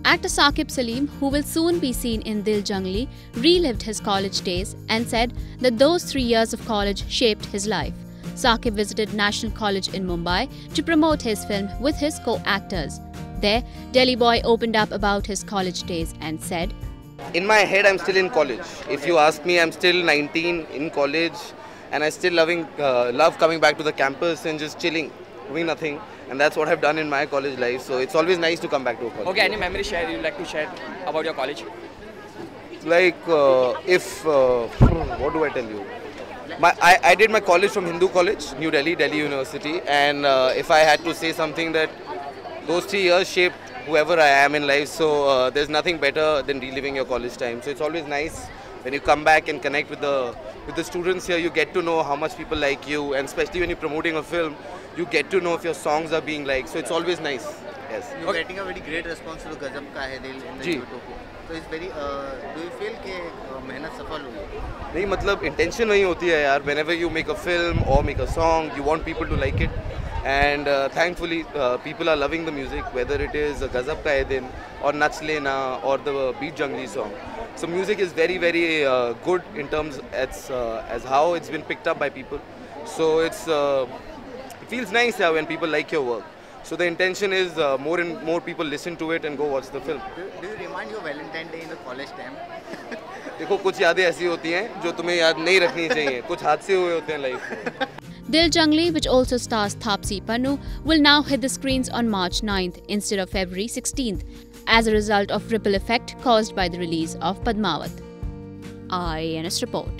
Actor Saqib Saleem, who will soon be seen in Dil Junglee, relived his college days and said that those 3 years of college shaped his life. Saqib visited National College in Mumbai to promote his film with his co-actors. There, Delhi boy opened up about his college days and said, "In my head, I'm still in college. If you ask me, I'm still 19 in college, and I still love coming back to the campus and just chilling, doing nothing. And that's what I've done in my college life. So it's always nice to come back to a college." Okay, any memory share you'd like to share about your college? Like, what do I tell you? I did my college from Hindu College, New Delhi, Delhi University. And if I had to say something, that those 3 years shaped whoever I am in life. So there's nothing better than reliving your college time. So it's always nice when you come back and connect with the students here. You get to know how much people like you, and especially when you're promoting a film, you get to know if your songs are being liked. So it's always nice. Yes. You're getting a very great response to Gazab Ka Hai Dil in the YouTube. So it's very. Do you feel कि मेहनत सफल हुई? नहीं, मतलब intention वही होती है यार. Whenever you make a film or make a song, you want people to like it. And thankfully, people are loving the music, whether it is Gazab Ka Hai Din or Nach Lena or the Dil Junglee song. So music is very, very good in terms as how it's been picked up by people. So it feels nice when people like your work. So the intention is more and more people listen to it and go watch the film. Do you remind your Valentine Day in the college time? देखो, कुछ यादें ऐसी होती हैं जो तुम्हें याद नहीं रखनी चाहिए. कुछ हादसे हुए होते हैं लाइफ में. Dil Junglee, which also stars Taapsee Pannu, will now hit the screens on March 9th instead of February 16th as a result of ripple effect caused by the release of Padmaavat. IANS report.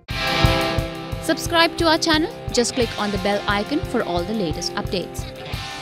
Subscribe to our channel. Just click on the bell icon for all the latest updates.